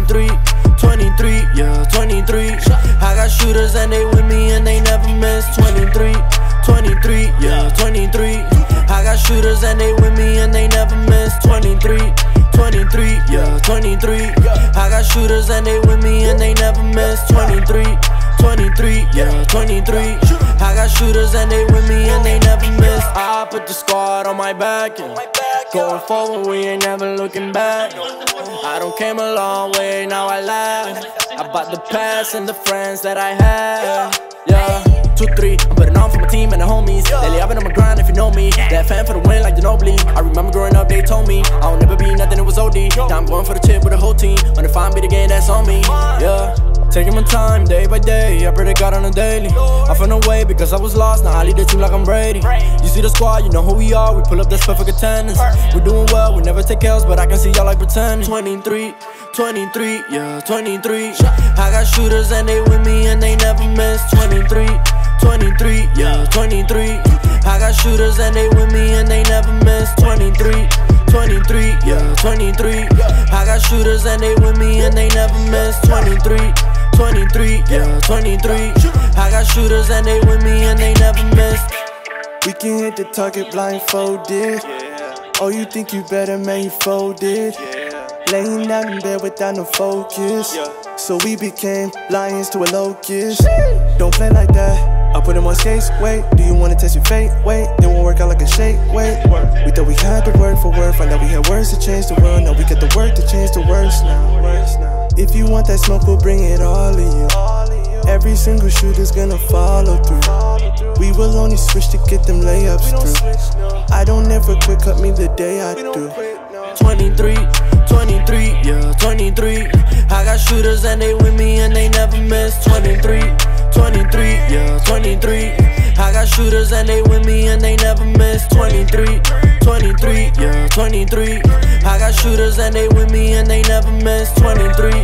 23, 23, yeah, 23. I got shooters and they with me and they never miss. 23, 23, yeah, 23. I got shooters and they with me and they never miss. 23, 23, yeah, 23. I got shooters and they with me and they never miss. 23, 23, yeah, 23. I got shooters and they with me and they never miss. I put the squad on my back and going forward we ain't never looking back. I don't came a long way, now I laugh about the past and the friends that I had. Yeah, 2, 3, I'm putting on for my team and the homies. Lately I've been on my grind if you know me. That fan for the win like Ginobili. I remember growing up they told me I'll never be nothing, it was OD. Now I'm going for the chip with the whole team. When I find me the game, that's on me. Yeah, taking my time day by day, I pray to God on a daily. I found a way because I was lost, now I lead the team like I'm Brady. You see the squad, you know who we are, we pull up this perfect attendance. We're doing well, we never take L's, but I can see y'all like pretending. 23, 23, yeah, 23. I got shooters and they with me and they never miss. 23, 23, yeah, 23. I got shooters and they with me and they never miss. 23, 23, yeah, 23. I got shooters and they with me and they never miss. 23, 23, yeah, 23. I got shooters and they with me and they never miss. We can hit the target blindfolded. Oh, you think you better, man, you folded. Laying down in bed without no focus. So we became lions to a locust. Don't play like that. I put him on skates, wait. Do you wanna test your fate? Wait, it won't work out like a shake, wait. We thought we had the word for word, find out we had words to change the world. Now we got the work to change the words now. If you want that smoke, we'll bring it all to you. Every single shooter's gonna follow through. We will only switch to get them layups through. I don't ever quit, cut me the day I do. 23, 23, yeah, 23. I got shooters and they with me and they never miss. 23, 23, yeah, 23. I got shooters and they with me and they never miss. 23, 23, yeah, 23. I got shooters and they with me and they never miss. 23,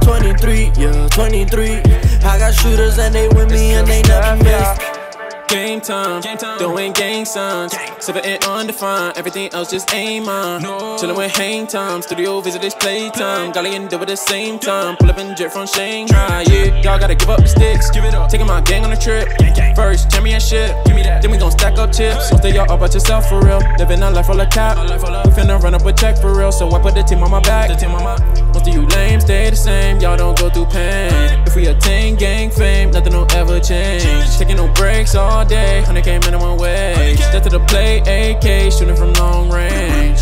23, yeah, 23. I got shooters and they with me and they never miss. Game time, doing gang signs. Sipping it undefined, everything else just aim on. Chillin' with hang time, studio visitors playtime. Golly and do it at the same time. Pull up and jet from Shanghai, yeah. Y'all gotta give up the sticks. Taking my gang on a trip. First championship, then we gon' stack up chips. So stay all about yourself for real. Living a life full of cap. We finna run up a check for real, so I put the team on my back. Most of you lame stay the same, y'all don't go through pain. If we attain gang fame, nothing will ever change. Taking no breaks all day, 100K minimum wage. Step to the plate, AK, shooting from long range.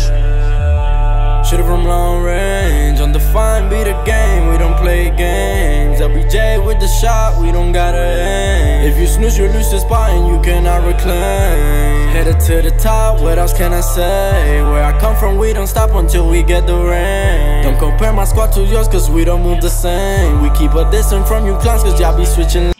Shooting from long range, undefined be the game, we don't play games. LBJ with the shot, we don't gotta aim. If you snooze, you lose the spot and you cannot reclaim. Headed to the top, what else can I say? Where I come from, we don't stop until we get the rain. Don't compare my squad to yours, cause we don't move the same. We keep a distance from you clowns, cause y'all be switching